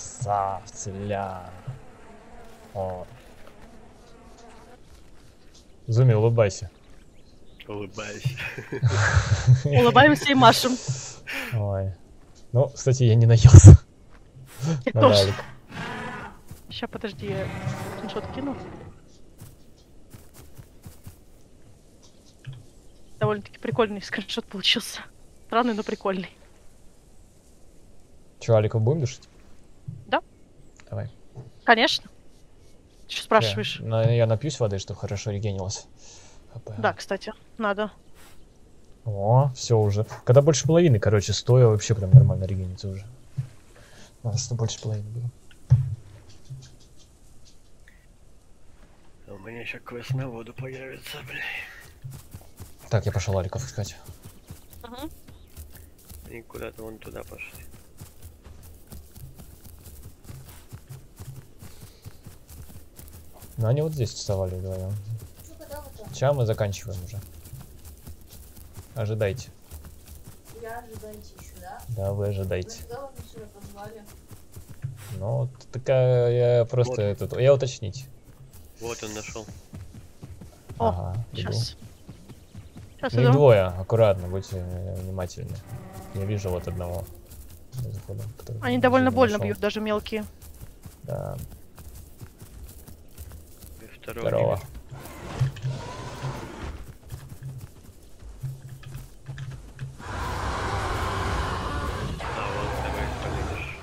Красавцы, ля. О. Зуми, улыбайся. Улыбаюсь. Улыбаемся и машем. Ой. Ну, кстати, я не наелся. Я Надо, тоже. Алик. Сейчас, подожди, я скриншот кину. Довольно-таки прикольный скриншот получился. Странный, но прикольный. Че, Аликов будем душить? Да. Давай. Конечно. Ты что спрашиваешь? Я напьюсь воды, чтобы хорошо регенилась. Да, кстати, надо. О, все уже. Когда больше половины, короче, стоя вообще прям нормально регенится уже. Надо, что больше половины было. У меня еще квест на воду появится, блядь. Так, я пошел Аликов искать. Угу. И куда-то вон туда пошли. Ну, они вот здесь вставали вдвоем. Сейчас мы заканчиваем уже. Ожидайте. Я ожидайте еще, да? Да, вы ожидайте. Когда вы меня сюда позвали? Ну, вот такая, я просто Вот. я уточнить. Вот он нашел. О, Ага, иду. сейчас. Сейчас Ну, их иду. двое, аккуратно, будьте внимательны. Я вижу вот одного. Захода, который Они довольно Зуми больно нашел. бьют, даже мелкие. Да, И второго. здорово. А, вот давай полезешь.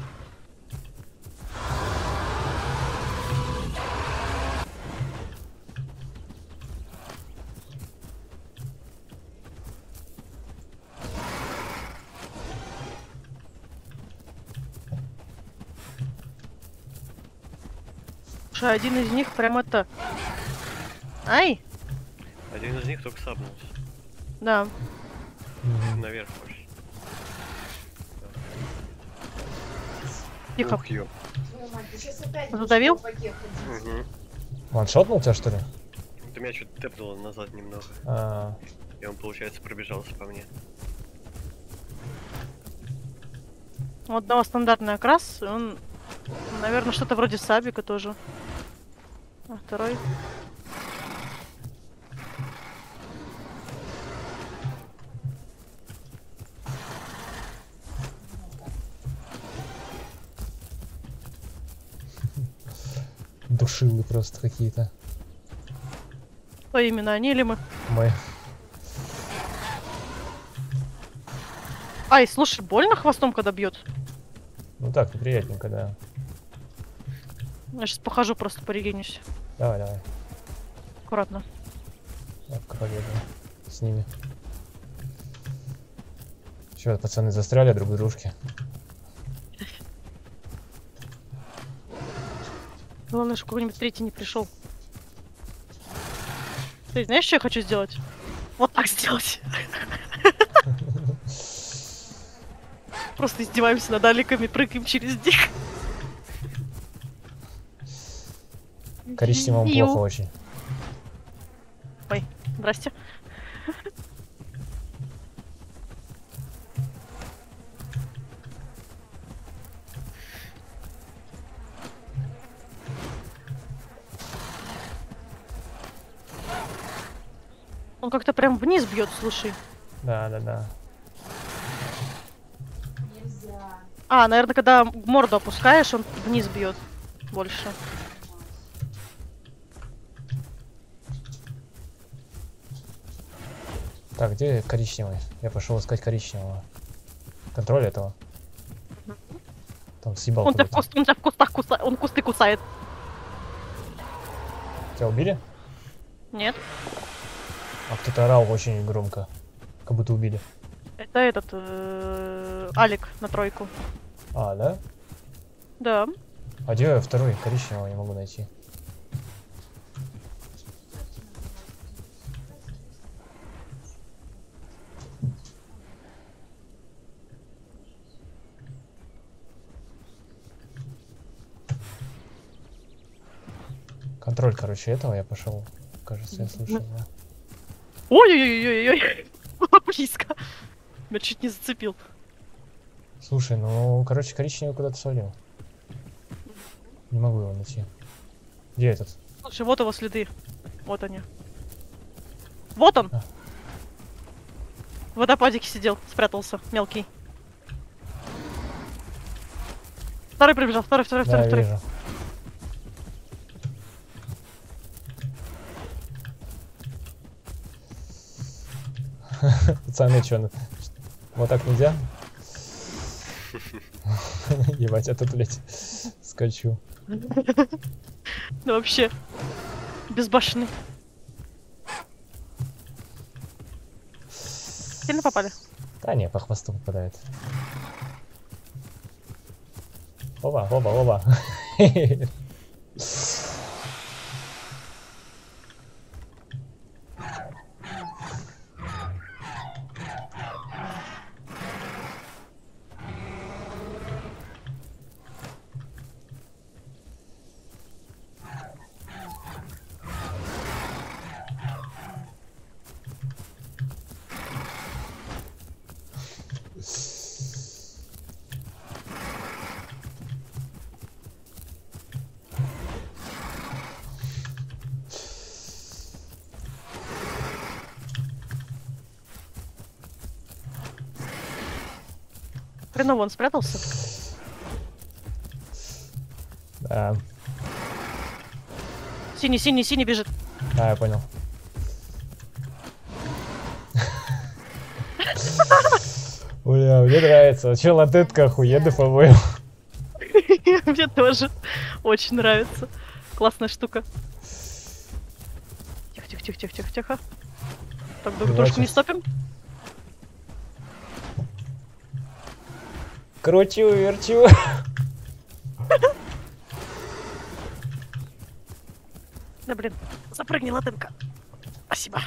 Слушай, один из них прям это... Ай! Один из них только сапнулся. Да. Мгм. Наверх пошли. Тихо. Ух, ё. Твою мать, ты сейчас опять Задавил? будешь в толпаке ходить. Угу. Ваншотнул тебя, что ли? Это меня чуть тэпнуло назад немного. А, И он, получается, пробежался по мне. У одного стандартный окрас, и он, наверное, что-то вроде сабика тоже. А второй... душилы просто какие-то. Кто именно, они или мы? Мы. Ай, слушай, больно хвостом, когда бьет? Ну так, неприятненько, да. Я сейчас похожу, просто порегенюсь. Давай, давай. Аккуратно. Так, победа с ними. Че, пацаны застряли друг в дружке? Главное, что какой-нибудь третий не пришел. Ты знаешь, что я хочу сделать? Вот так сделать. Просто издеваемся над Аликами, прыгаем через них. Коричневому Ю. плохо очень. Ой, здрасте. Он как-то прям вниз бьет, слушай. Да, да, да. Нельзя. А, наверное, когда морду опускаешь, он вниз бьет больше. Так, где коричневый? Я пошел искать коричневого. Контроль этого. Там съебал Он тебя в кого-то. он тебя в кустах кусает, он кусты кусает. Тебя убили? Нет, А кто-то орал очень громко. Как будто убили. это этот Алик на тройку. А, да? Да. А где второй коричневого не могу найти? Контроль, короче, этого я пошел. Кажется, я слышал, да. Ой-ой-ой-ой-ой. Близко. Меня чуть не зацепил. Слушай, ну, короче, коричневый куда-то свалил. Не могу его найти. Где этот? Слушай, вот его следы. Вот они. Вот он! А. В водопадике сидел, спрятался, мелкий. Второй прибежал, второй. Да, вижу. Пацаны, чё, вот так нельзя? Ебать, я тут, блядь, скачу. Да вообще, безбашенный. Сильно попали? Да не, по хвосту попадает. Оба. Хреново он спрятался. Да. Синий бежит. А, я понял. Бля, мне нравится. Че, латетка охуенно, по-моему. Мне тоже очень нравится. Классная штука. Тихо. Так, друг дружку не стопим. Кручу, верчу. Да блин, запрыгни, латынка. Спасибо.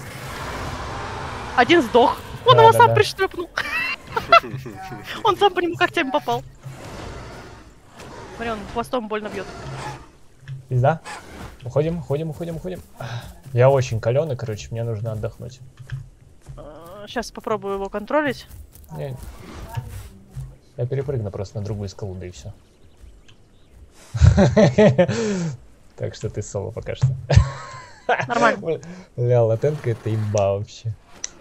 Один сдох. Он Да, его да, сам да. пришлепнул. Он сам по нему когтями попал. Смотри, он хвостом больно бьет. Пизда. Уходим. Я очень каленый, короче, мне нужно отдохнуть. Сейчас попробую его контролить. Не. Я перепрыгну просто на другую скалу, да и все. Так что ты соло пока что. Нормально. Ля, латентка это имба вообще.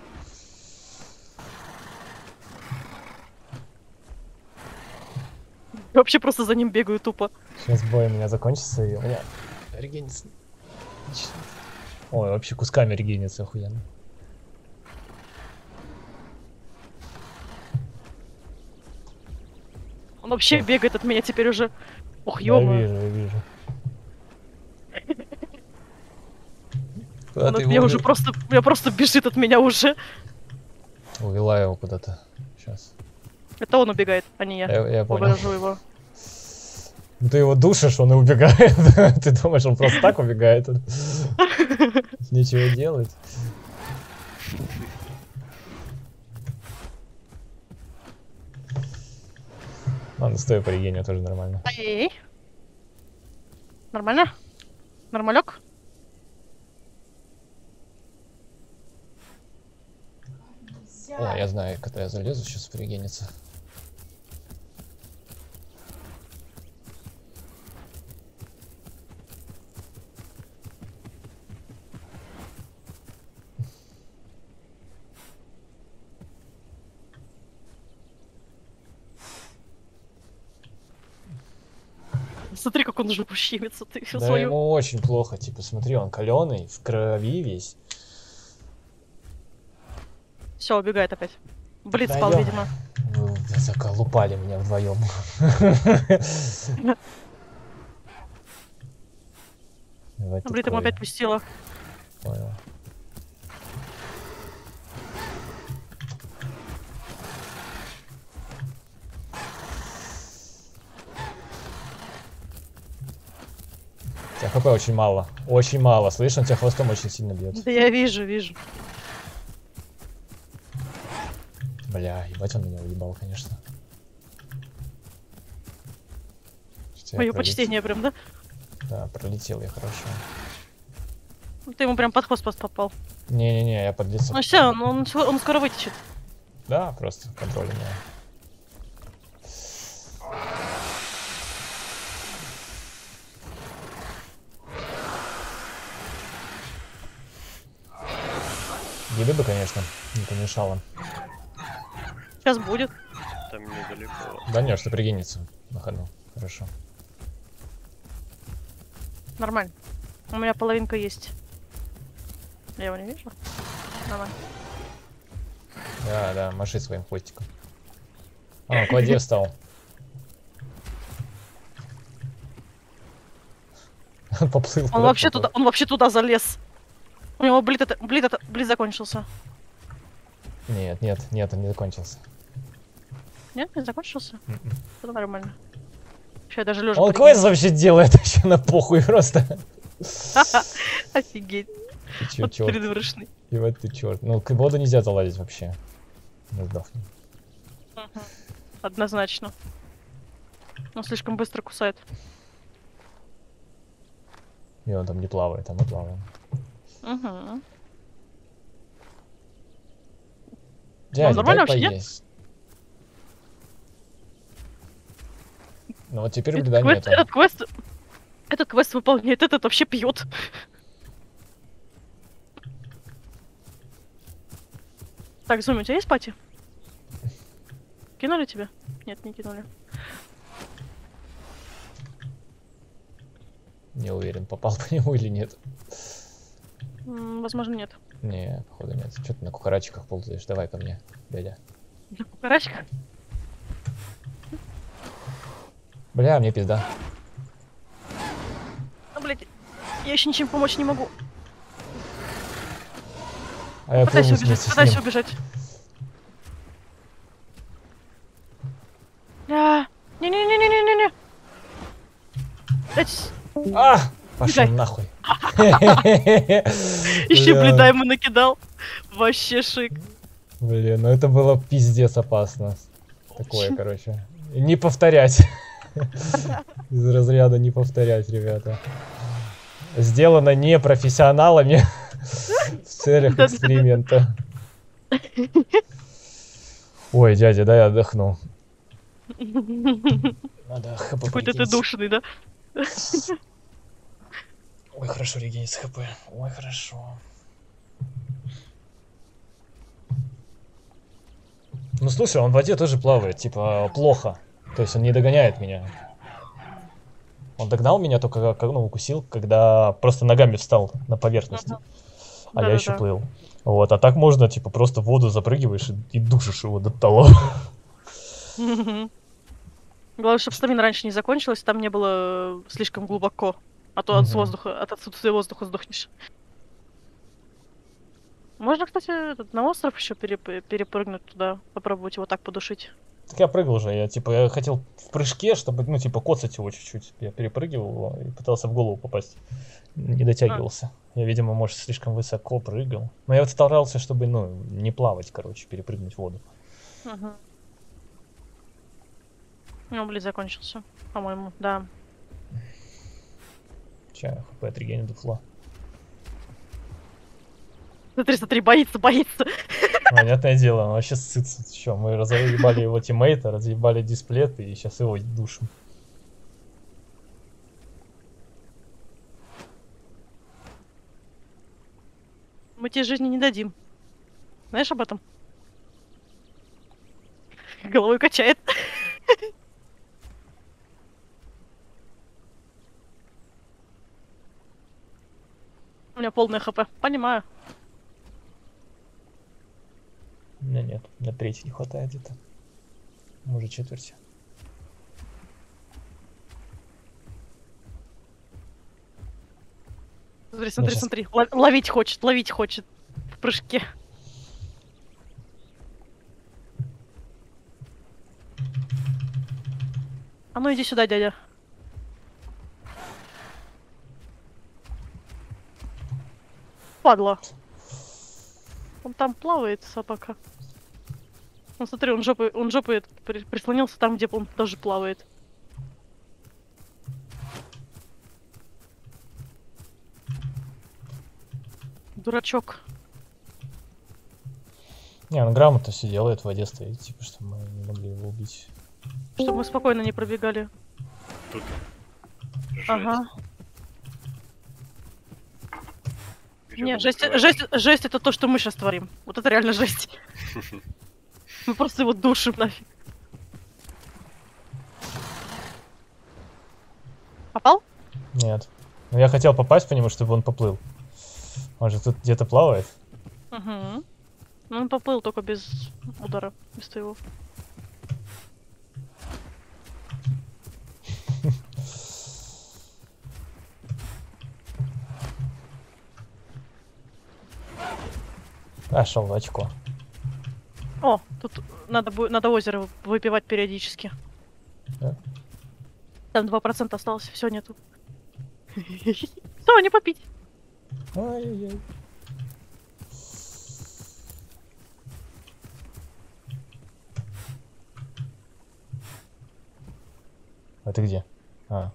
Я вообще просто за ним бегаю тупо. Сейчас бой у меня закончится, и у меня регенится. Ой, вообще кусками регенится охуенно. Он вообще бегает от меня теперь уже. Ох, Я ё-моё. вижу. Он от меня уже просто бежит от меня уже. Увела его куда-то. Сейчас. Это он убегает, а не я. Я понял. Оборожу его. Ну, ты его душишь, он и убегает. Ты думаешь, он просто так убегает? Нечего делать. Ладно, стой по регению тоже нормально. Эй. Нормально? Нормалек? О, я знаю, когда я залезу, сейчас пригенится. Смотри, как он уже щемится, ты всю Да свою. ему очень плохо, типа, смотри, он каленый, в крови весь. Все, убегает опять. Блиц Да спал, ё- видимо. Вы заколупали меня вдвоем. Блин, ему опять пустила. Понял. У тебя хп очень мало. Очень мало. Слышь, он тебя хвостом очень сильно бьет. Да я вижу. Бля, ебать он меня уебал, конечно. Что я Мое пролетел. почтение прям, да? Да, пролетел я хорошо. Ты ему прям под хвост попал. Не-не-не, я под лицо. Ну все, он скоро вытечет. Да, просто контроль у меня. Еды бы, конечно, не помешало. Сейчас будет. Там недалеко. Да нет, что пригинется на ходу. Хорошо. Нормально. У меня половинка есть. Я его не вижу. Нормально. Да, да, маши своим хвостиком. А, к воде встал. Поплыл. Он вообще туда залез. У него блит закончился. Нет, нет, нет, он не закончился. Нет, не закончился? Мгм. Это нормально. Вообще даже лежа. Он квест вообще делает вообще на похуй просто. Офигеть. Ты чё, Вот чёрт? придурочный. И вот ты черт. Ну, к воду нельзя залазить вообще. Не сдохни. Однозначно. Он слишком быстро кусает. И он там не плавает, а мы плаваем. Угу. Дядя, нормально дай вообще, нет? поесть. Ну вот теперь блюда нету. Этот квест выполняет, этот вообще пьет. Так, Зуми, у тебя есть пати? Кинули тебе? Нет, не кинули. Не уверен, попал по нему или нет. Возможно, нет. Не, походу нет. Что ты на кукарачиках ползаешь? Давай ко мне, дядя. На кукарачках? Бля, мне пизда. А, блядь, я еще ничем помочь не могу. А я Пытайся плыву убежать, вместе с пытайся ним. убежать. Не-не-не-не-не-не-не. А! Пошел Бегай. нахуй. Еще Бля. бледа ему накидал. Вообще шик. Блин, ну это было пиздец опасно. Такое, короче. Не повторять. Из разряда не повторять, ребята. Сделано не профессионалами в целях Да-да-да. эксперимента. Ой, дядя, дай я отдохну. Надо хп Какой-то ты прикинуть. душный, да? Ой, хорошо, регенится хп. Ой, хорошо. Ну слушай, он в воде тоже плавает, типа плохо. То есть он не догоняет меня. Он догнал меня только, ну, укусил, когда просто ногами встал на поверхности. А я еще Да-да-да. плыл. Вот, а так можно, типа, просто в воду запрыгиваешь и душишь его до того. Главное, чтобы стамина раньше не закончилась, там не было слишком глубоко. А то Мгм. от отсутствия воздуха сдохнешь. Можно, кстати, на остров еще перепрыгнуть туда, попробовать его так подушить. Так я прыгал же, я хотел в прыжке, чтобы, ну, типа, коцать его чуть-чуть. Я перепрыгивал его и пытался в голову попасть. Не дотягивался. Я, видимо, может, слишком высоко прыгал. Но я вот старался, чтобы, ну, не плавать, короче, перепрыгнуть в воду. Угу. Ну, блин, закончился, по-моему, да. Ча, хп отрегеню дуфла. Смотри, боится. Понятное дело, он вообще сытся. Че, мы разъебали его тиммейта, разъебали дисплет и сейчас его душим. Мы тебе жизни не дадим. Знаешь об этом? Головой качает. У меня полное хп. Понимаю. У меня нет, на третий не хватает где-то. Может, четверти. щас- Смотри. Ловить хочет в прыжке. А ну иди сюда, дядя. Падла. Он там плавает, собака. Ну смотри, он жопой прислонился там, где он тоже плавает. Дурачок. Не, он грамотно все делает, в воде стоит, типа, что мы не могли его убить. Чтобы мы спокойно не пробегали. Тут. Жесть. Ага. Не, жесть это то, что мы сейчас творим. Вот это реально жесть. Мы просто его душим нафиг. Попал? Нет. Но я хотел попасть по нему, чтобы он поплыл. Он же тут где-то плавает. Угу. Ну, он поплыл только без удара, без твоего. Пошел в очко. О, тут надо озеро выпивать периодически. Да? Там 2% осталось, все нету. Что, не попить? Ай-яй-яй. А ты где? А.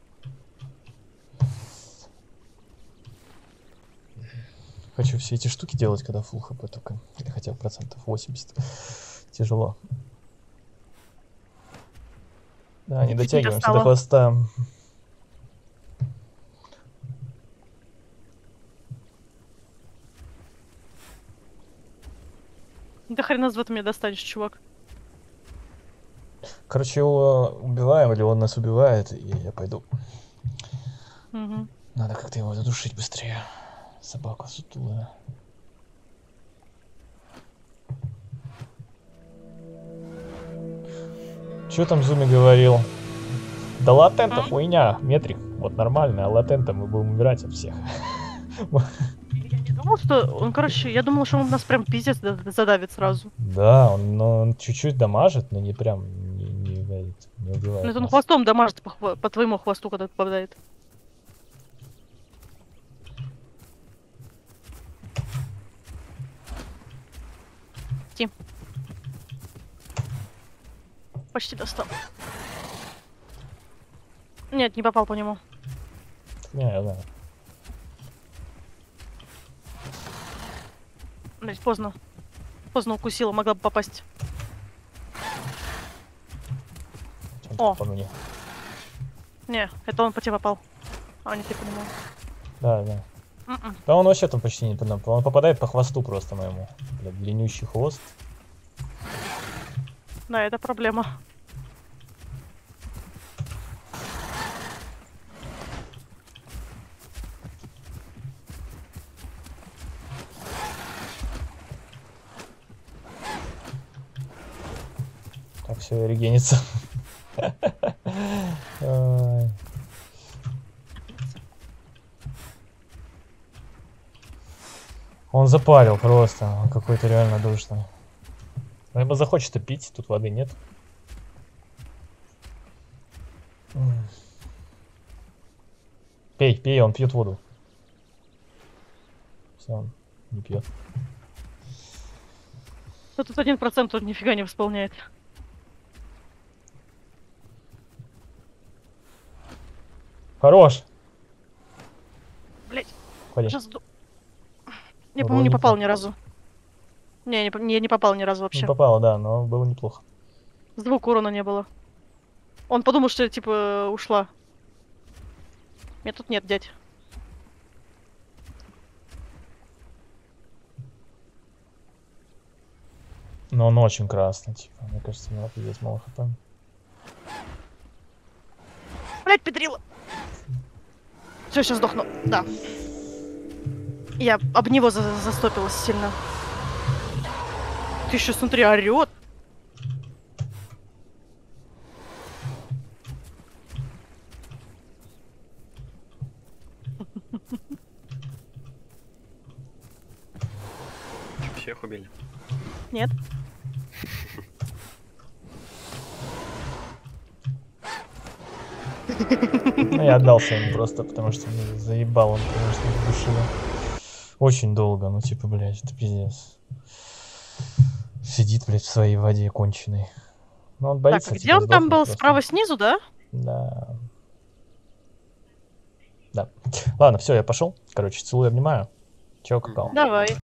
Хочу все эти штуки делать, когда full хп только. Или хотя бы процентов 80. Тяжело. Да, не дотягиваемся до хвоста. Да хрена в этом меня достанешь, чувак. Короче, его убиваем, или он нас убивает, и я пойду. Угу. Надо как-то его задушить быстрее. Собака сутулая. Чё там Зуми говорил? Да латента хуйня, метрик. Вот нормально, а латента мы будем умирать от всех. Я не думал, что он, короче, я думал, что он нас прям пиздец задавит сразу. Да, он чуть-чуть дамажит, но не прям не убивает. Ну это он нас. хвостом дамажит по твоему хвосту, когда попадает. Ти. Почти достал. Нет, не попал по нему. Не, я знаю. Блять, поздно. Поздно укусила, могла бы попасть. О. По мне. Не, это он по тебе попал. А не ты по нему. Да, да. М-м. Да он вообще там почти не по нам. Он попадает по хвосту просто моему. Бля, длиннющий хвост. Да, это проблема. Так, все, регенится. Ай. Он запарил просто, он какой-то реально душный. Либо захочет пить, тут воды нет. Пей, пей, он пьет воду. Все, он не пьет. Ну, тут 1% он нифига не восполняет. Хорош! Блять, Ходи. сейчас... Я, Было по-моему, не попал неплохо. ни разу. Не попал ни разу вообще. Не попало, да, но было неплохо. Звука урона не было. Он подумал, что я, типа, ушла. Меня тут нет, дядь. Но он очень красный, типа. Мне кажется, у него пиздец мало хп. Блять, педрила! Все, сейчас сдохну. Да. Я об него застопилась сильно. Ты еще смотри, орёт. Всех убили. Нет. Ну, я отдался ему просто, потому что меня заебал он, конечно, душил. Очень долго, ну типа, блядь, это пиздец. Сидит, блядь, в своей воде конченой. Ну, он боится, Так, а где типа, он там сдохнуть был? просто. Справа снизу, да? Да. Да. Ладно, все, я пошел. Короче, целую, обнимаю. Чё, какао. Давай.